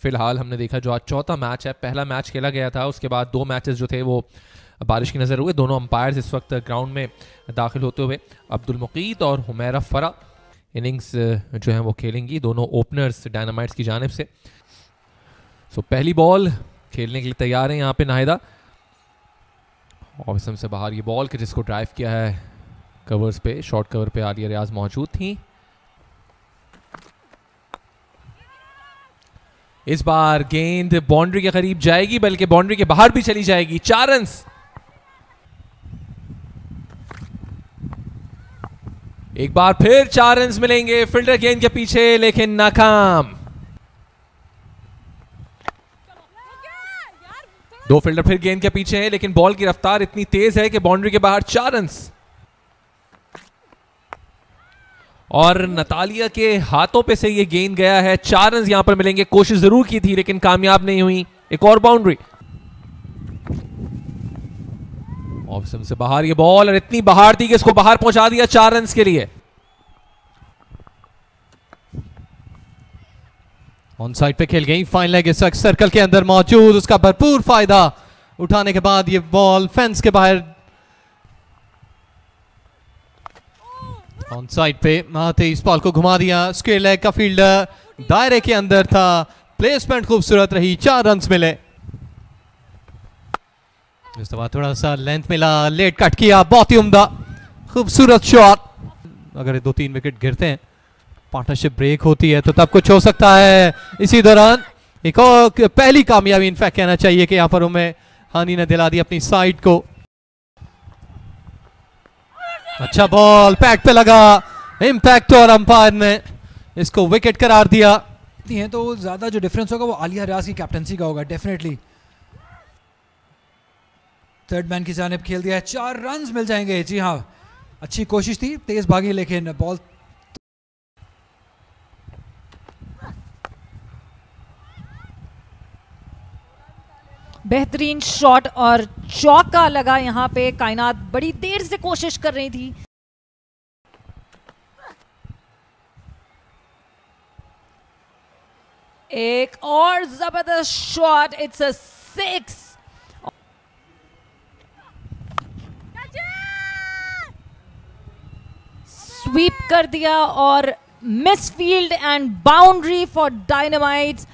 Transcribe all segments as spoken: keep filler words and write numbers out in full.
फिलहाल हमने देखा जो आज चौथा मैच है, पहला मैच खेला गया था, उसके बाद दो मैचेस जो थे वो बारिश की नज़र हुए। दोनों अंपायर्स इस वक्त ग्राउंड में दाखिल होते हुए अब्दुल मुकीत और हुमैरा फरा इनिंग्स जो है वो खेलेंगी, दोनों ओपनर्स डायनामाइट्स की जानिब से। सो पहली बॉल खेलने के लिए तैयार है यहाँ पे नाहिदा। ऑफिसम से बाहर ये बॉल कि जिसको ड्राइव किया है कवर्स पे, शॉर्ट कवर पे आलिया रियाज मौजूद थी। इस बार गेंद बाउंड्री के करीब जाएगी, बल्कि बाउंड्री के बाहर भी चली जाएगी। चार रन्स। एक बार फिर चार रन्स मिलेंगे, फील्डर गेंद के पीछे लेकिन नाकाम। दो फील्डर फिर गेंद के पीछे हैं, लेकिन बॉल की रफ्तार इतनी तेज है कि बाउंड्री के बाहर चार रन्स। और नतालिया के हाथों पे से ये गेंद गया है। चार रन्स यहां पर मिलेंगे। कोशिश जरूर की थी लेकिन कामयाब नहीं हुई। एक और बाउंड्री। ऑफिसम से बाहर ये बॉल, और इतनी बाहर थी कि इसको बाहर पहुंचा दिया चार रन्स के लिए। ऑन साइड पे खेल गई, फाइन लेग इस वक्त सर्कल के अंदर मौजूद, उसका भरपूर फायदा उठाने के बाद ये बॉल फेंस के बाहर। ऑन साइड पे आते इस बॉल को घुमा दिया। स्क्वायर लेग का फील्डर दायरे के अंदर था, प्लेसमेंट खूबसूरत रही, चार रन्स मिले। इस दफा थोड़ा सा लेंथ मिला, लेट कट किया, बहुत ही उम्दा खूबसूरत शॉट। अगर दो तीन विकेट गिरते हैं, पार्टनरशिप ब्रेक होती है तो तब कुछ हो सकता है। इसी दौरान एक और पहली कामयाबी इनफैक्ट कहना चाहिए कि यहां पर उमें हानी ने दिला दी अपनी साइड को। अच्छा बॉल पैड पे लगा, इंपैक्ट, और अंपायर ने इसको विकेट करार दिया। है तो ज्यादा जो डिफरेंस होगा वो आलिया रियाज की कैप्टनसी का होगा डेफिनेटली। थर्ड मैन की जानिब खेल दिया है, चार रन्स मिल जाएंगे। जी हाँ, अच्छी कोशिश थी, तेज भागी, लेकिन बॉल बेहतरीन शॉट और चौका लगा यहाँ पे। कायनात बड़ी देर से कोशिश कर रही थी। एक और जबरदस्त shot, it's a six. Sweep कर दिया और miss field and boundary for dynamites.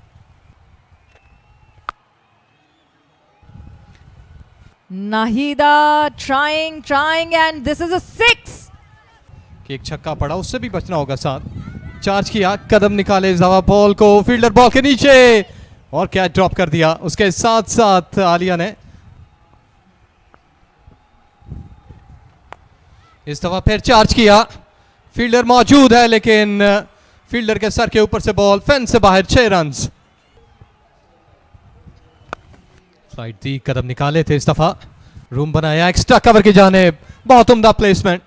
Nahida trying trying and this is a six. एक छक्का पड़ा, उससे भी बचना होगा। साथ चार्ज किया, कदम निकाले, जवा बॉल को फील्डर बॉल के नीचे और कैच ड्रॉप कर दिया। उसके साथ साथ आलिया ने इस दफा फिर चार्ज किया, फील्डर मौजूद है लेकिन फील्डर के सर के ऊपर से बॉल फेंस से बाहर। छह रन्स। साइड दी, कदम निकाले थे, इस दफा रूम बनाया एक्स्ट्रा कवर की जानिब, बहुत उम्दा प्लेसमेंट।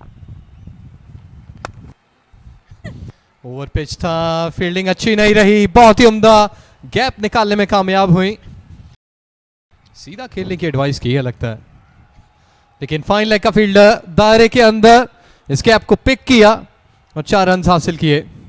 ओवर पिच था, फील्डिंग अच्छी नहीं रही, बहुत ही उम्दा गैप निकालने में कामयाब हुई। सीधा खेलने की एडवाइस की है लगता है, लेकिन फाइन लेग का फील्डर दायरे के अंदर इस गैप को पिक किया और चार रन हासिल किए।